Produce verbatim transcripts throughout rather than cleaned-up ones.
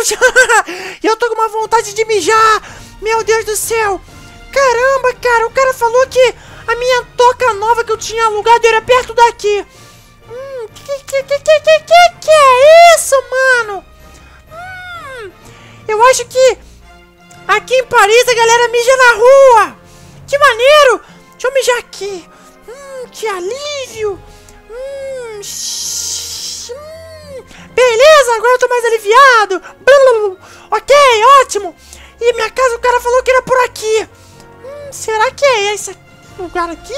Deus! Eu tô com uma vontade de mijar! Meu Deus do céu! Caramba, cara, o cara falou que a minha toca nova que eu tinha alugado era perto daqui. Hum, que que que que que que que é isso, mano? Hum, eu acho que aqui em Paris a galera mija na rua. Que maneiro! Deixa eu mijar aqui. Hum, que alívio. Hum, hum, beleza, agora eu tô mais aliviado. Blum, ok, ótimo. E minha casa o cara falou que era por aqui. Hum, será que é esse lugar aqui?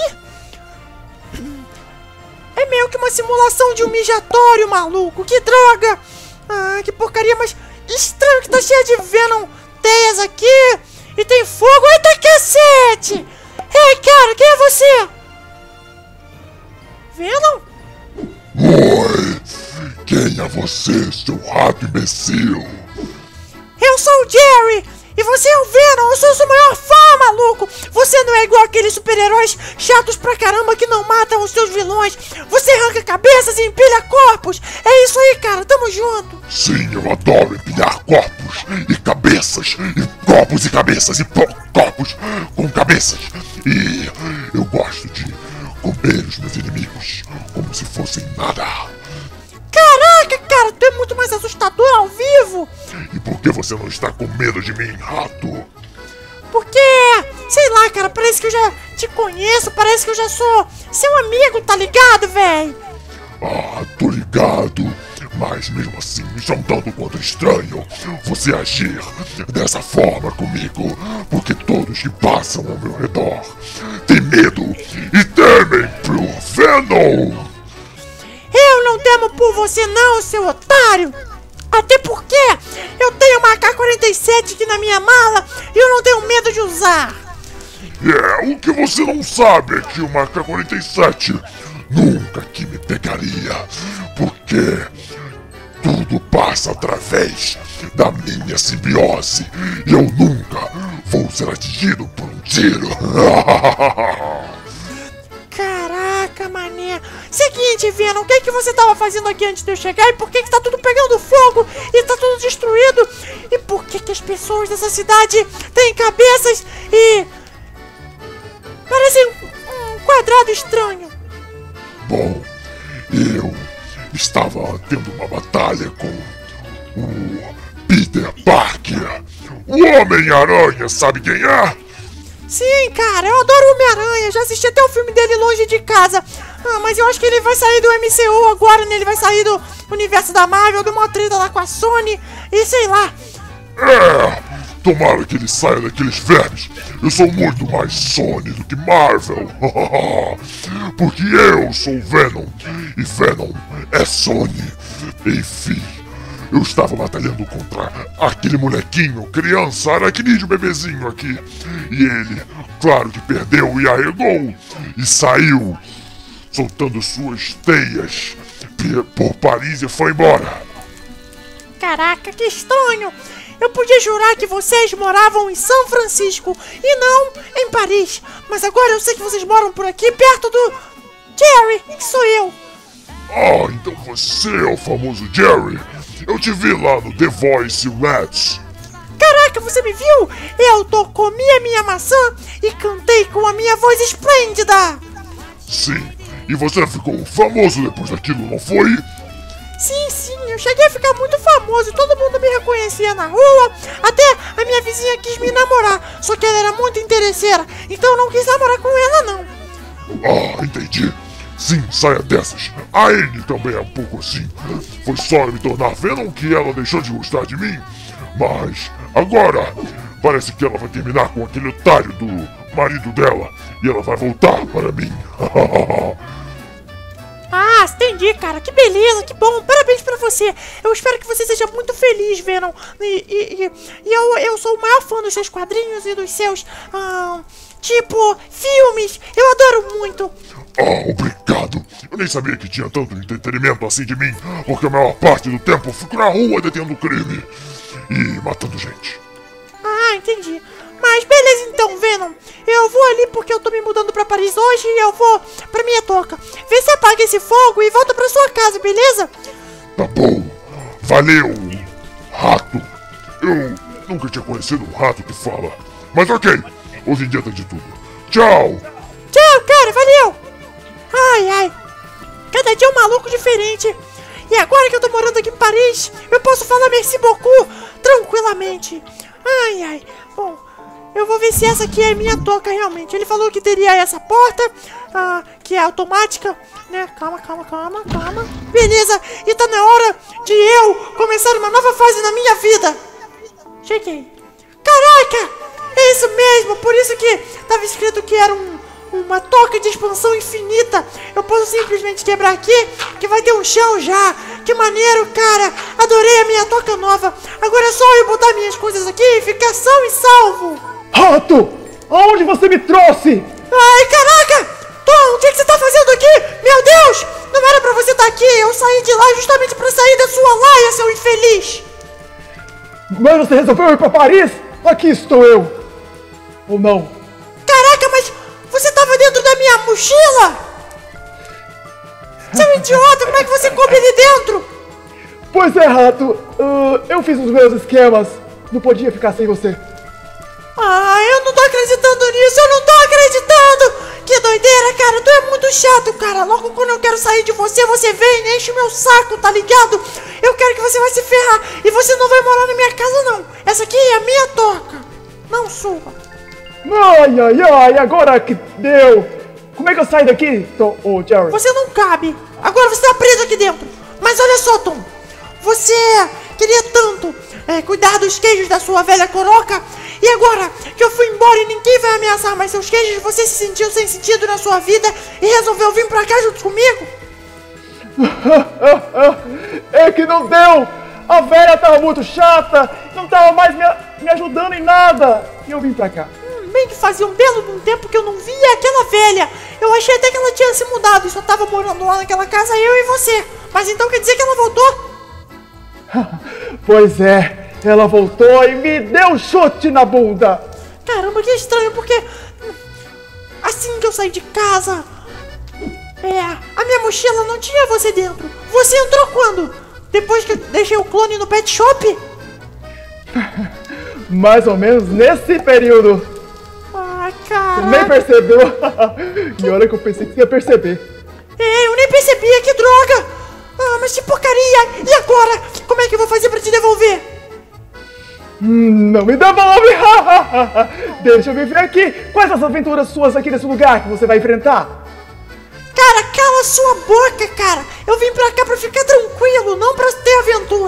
É meio que uma simulação de um mijatório, maluco. Que droga. Ah, que porcaria, mas estranho que tá cheia de Venom teias aqui. E tem fogo. Eita cacete. Ei, cara, quem é você? Venom? Oi! Quem é você, seu rato imbecil? Eu sou o Jerry! E você é o Venom! Eu sou o seu maior fã, maluco! Você não é igual aqueles super-heróis chatos pra caramba que não matam os seus vilões! Você arranca cabeças e empilha corpos! É isso aí, cara! Tamo junto! Sim, eu adoro empilhar corpos e cabeças! E corpos e cabeças e corpos com cabeças! E eu gosto de comer os meus inimigos como se fossem nada! Caraca, cara, tu é muito mais assustador ao vivo! E por que você não está com medo de mim, rato? Porque, sei lá, cara, parece que eu já te conheço, parece que eu já sou seu amigo, tá ligado, véi? Ah, tô ligado, mas mesmo assim me são tanto quanto estranho você agir dessa forma comigo, porque todos que passam ao meu redor têm medo e temem pro Venom! Eu não temo por você não, seu otário! Até porque eu tenho uma A K quarenta e sete aqui na minha mala e eu não tenho medo de usar! É, o que você não sabe é que uma A K quarenta e sete nunca que me pegaria, porque tudo passa através da minha simbiose e eu nunca vou ser atingido por um tiro! Caraca, mané! Seguinte, Venom, o que, é que você tava fazendo aqui antes de eu chegar? E por que, que tá tudo pegando fogo? E tá tudo destruído? E por que, que as pessoas dessa cidade têm cabeças e... parecem um quadrado estranho? Bom, eu estava tendo uma batalha com o Peter Parker, o Homem-Aranha, sabe quem é? Sim, cara, eu adoro o Homem-Aranha, já assisti até o filme dele Longe de Casa. Ah, mas eu acho que ele vai sair do M C U agora, né? Ele vai sair do universo da Marvel, de uma treta lá com a Sony, e sei lá. É, tomara que ele saia daqueles vermes. Eu sou muito mais Sony do que Marvel. Porque eu sou Venom, e Venom é Sony. Enfim, eu estava batalhando contra aquele molequinho, criança, aracnídeo bebezinho aqui. E ele, claro que perdeu e arregou, e saiu soltando suas teias por Paris e foi embora. Caraca, que estranho! Eu podia jurar que vocês moravam em São Francisco e não em Paris. Mas agora eu sei que vocês moram por aqui, perto do Jerry, que sou eu. Ah, então você é o famoso Jerry. Eu te vi lá no The Voice Rats. Caraca, você me viu? Eu tô, comi a minha maçã e cantei com a minha voz esplêndida. Sim, e você ficou famoso depois daquilo, não foi? Sim, sim, eu cheguei a ficar muito famoso, todo mundo me reconhecia na rua, até a minha vizinha quis me namorar, só que ela era muito interesseira, então eu não quis namorar com ela não. Ah, entendi. Sim, saia dessas. A Anne também é um pouco assim. Foi só eu me tornar Venom que ela deixou de gostar de mim. Mas agora parece que ela vai terminar com aquele otário do marido dela e ela vai voltar para mim. Ah, entendi, cara. Que beleza, que bom. Parabéns pra você. Eu espero que você seja muito feliz, Venom. E, e, e, e eu, eu sou o maior fã dos seus quadrinhos e dos seus, ah, tipo, filmes. Eu adoro muito. Ah, obrigado. Eu nem sabia que tinha tanto entretenimento assim de mim, porque a maior parte do tempo eu fico na rua detendo crime e matando gente. Ah, entendi. Mas beleza então, Venom. Eu vou ali porque eu tô me mudando pra Paris hoje e eu vou pra minha toca. Vê se apaga esse fogo e volta pra sua casa, beleza? Tá bom. Valeu, rato. Eu nunca tinha conhecido um rato que fala. Mas ok, hoje em dia tem de tudo. Tchau! Tchau, cara, valeu! Ai, ai. Cada dia é um maluco diferente. E agora que eu tô morando aqui em Paris, eu posso falar merci beaucoup tranquilamente. Ai, ai. Bom, eu vou ver se essa aqui é a minha toca realmente. Ele falou que teria essa porta, ah, que é automática, né? Calma, calma, calma, calma. Beleza, e tá na hora de eu começar uma nova fase na minha vida. Cheguei. Caraca, é isso mesmo, por isso que tava escrito que era um... uma toca de expansão infinita. Eu posso simplesmente quebrar aqui, que vai ter um chão já. Que maneiro, cara. Adorei a minha toca nova. Agora é só eu botar minhas coisas aqui e ficar são e salvo. Rato! Aonde você me trouxe? Ai, caraca! Tom, o que, que você tá fazendo aqui? Meu Deus! Não era pra você estar aqui. Eu saí de lá justamente pra sair da sua laia, seu infeliz. Mas você resolveu ir pra Paris? Aqui estou eu. Ou não? Caraca, mas... você tava dentro da minha mochila? Seu idiota, como é que você coube ali dentro? Pois é, Rato. Uh, eu fiz os meus esquemas. Não podia ficar sem você. Ah, eu não tô acreditando nisso, eu não tô acreditando! Que doideira, cara, tu é muito chato, cara. Logo quando eu quero sair de você, você vem e enche o meu saco, tá ligado? Eu quero que você vai se ferrar e você não vai morar na minha casa, não. Essa aqui é a minha toca, não sua. Ai, ai, ai, agora que deu! Como é que eu saio daqui, Tom, ô, Jerry? Você não cabe, agora você tá preso aqui dentro. Mas olha só, Tom, você queria tanto é, cuidar dos queijos da sua velha coroca. E agora que eu fui embora e ninguém vai ameaçar mais seus queijos, você se sentiu sem sentido na sua vida e resolveu vir pra cá junto comigo? É que não deu! A velha tava muito chata, não tava mais me, me ajudando em nada. E eu vim pra cá. Bem que fazia um belo de um tempo que eu não via aquela velha. Eu achei até que ela tinha se mudado e só tava morando lá naquela casa eu e você. Mas então quer dizer que ela voltou? Pois é, ela voltou e me deu um chute na bunda. Caramba, que estranho, porque assim que eu saí de casa, é, a minha mochila não tinha você dentro. Você entrou quando? Depois que eu deixei o clone no pet shop? Mais ou menos nesse período. Ah, cara. Nem percebeu. E olha que eu pensei que você ia perceber. É, eu nem percebia, que droga. Ah, mas que porcaria. E agora? Como é que eu vou fazer pra te devolver? Hum, não me devolve. Deixa eu viver aqui. Quais as aventuras suas aqui nesse lugar que você vai enfrentar? Cara, cala sua boca, cara. Eu vim pra cá pra ficar tranquilo, não pra ter aventura.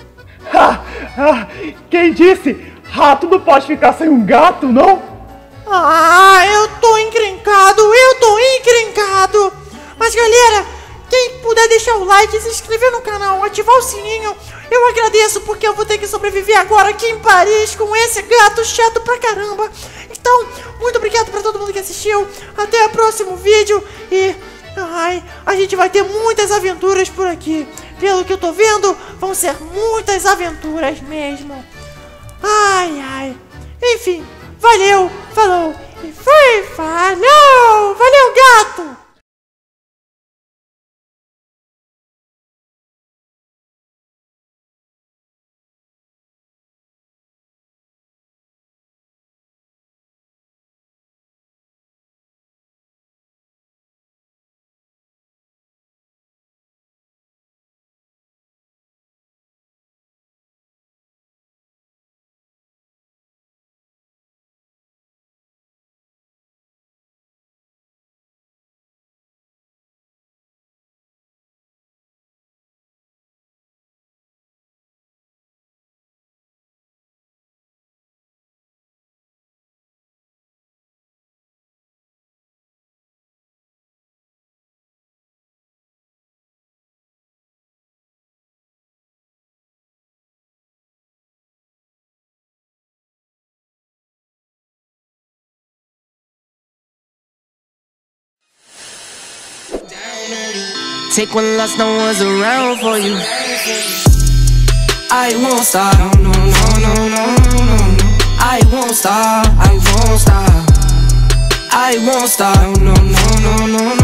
Quem disse? Rato não pode ficar sem um gato, não? Ah, eu tô encrencado, eu tô encrencado. Mas galera, quem puder deixar o like, se inscrever no canal, ativar o sininho, eu agradeço, porque eu vou ter que sobreviver agora aqui em Paris com esse gato chato pra caramba. Então, muito obrigado pra todo mundo que assistiu. Até o próximo vídeo e... ai, a gente vai ter muitas aventuras por aqui. Pelo que eu tô vendo, vão ser muitas aventuras mesmo. Ai, ai. Enfim, valeu, falou e foi, falou, valeu, gato! Take one loss, no one's around for you. I won't stop, no, no, no, no, no, no, no. I won't stop, I won't stop. I won't stop, no, no, no, no, no.